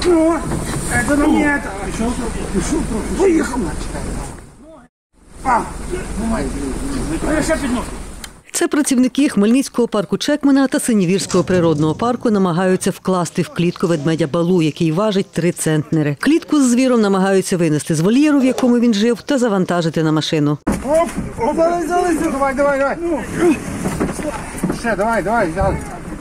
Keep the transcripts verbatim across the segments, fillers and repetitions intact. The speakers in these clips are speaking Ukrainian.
Ну, это на мне это. Выехал. А, ну я сейчас подношу. Це працівники Хмельницького парку Чекмена та Синівірського природного парку намагаються вкласти в клітку ведмедя Балу, який важить три центнери. Клітку з звіром намагаються винести з вольєру, в якому він жив, та завантажити на машину. Оп, оп, залазь, залазь, давай, давай, давай. Все, давай, давай, взяли.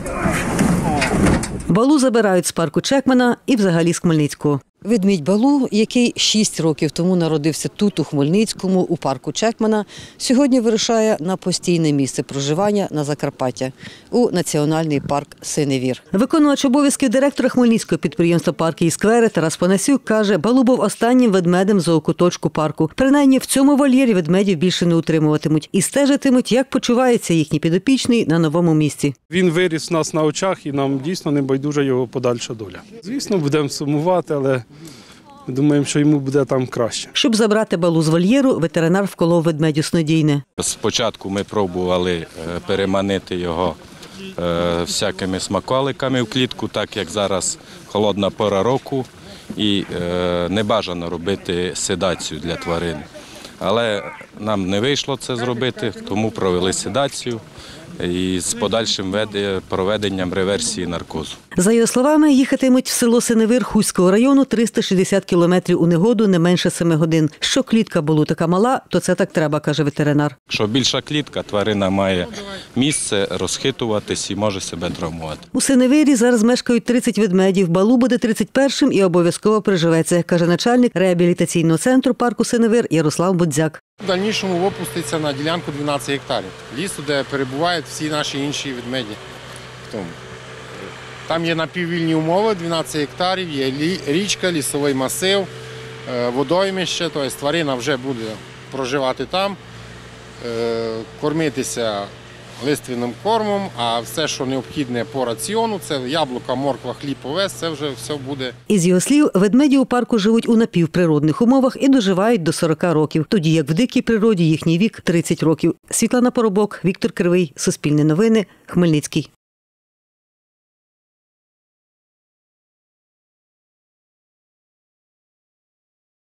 Балу забирають з парку Чекмена і взагалі з Хмельницького. Ведмідь Балу, який шість років тому народився тут, у Хмельницькому, у парку Чекмена, сьогодні вирушає на постійне місце проживання на Закарпаття – у Національний парк Синевір. Виконувач обов'язків директора Хмельницького підприємства «Парки і сквери» Тарас Панасюк каже, Балу був останнім ведмедем зоокуточку парку. Принаймні в цьому вольєрі ведмедів більше не утримуватимуть і стежитимуть, як почувається їхній підопічний на новому місці. Він виріс у нас на очах і нам дійсно не байдужа його подальша доля. Звісно, будемо сумувати, але думаємо, що йому буде там краще. Щоб забрати Балу з вольєру, ветеринар вколов ведмедю снодійне. Спочатку ми пробували переманити його всякими смаколиками в клітку, так як зараз холодна пора року і не бажано робити седацію для тварин. Але нам не вийшло це зробити, тому провели седацію і з подальшим проведенням реверсії наркозу. За його словами, їхатимуть в село Синевир Хуського району триста шістдесят кілометрів у негоду не менше семи годин. Що клітка Балу така мала, то це так треба, каже ветеринар. Якщо більша клітка, тварина має місце розхитуватись і може себе травмувати. У Синевирі зараз мешкають тридцять ведмедів. Балу буде тридцять першим і обов'язково приживеться, каже начальник реабілітаційного центру парку Синевир Ярослав Будзяк. В дальнішому випуститься на ділянку дванадцять гектарів лісу, де перебувають всі наші інші ведмеді. Там є напіввільні умови, дванадцять гектарів, є річка, лісовий масив, водоймище, тобто тварина вже буде проживати там, кормитися лиственним кормом, а все, що необхідне по раціону, це яблука, морква, хліб, овес, це вже все буде. Із його слів, ведмеді у парку живуть у напівприродних умовах і доживають до сорока років, тоді як в дикій природі їхній вік – тридцять років. Світлана Поробок, Віктор Кривий, Суспільне новини, Хмельницький.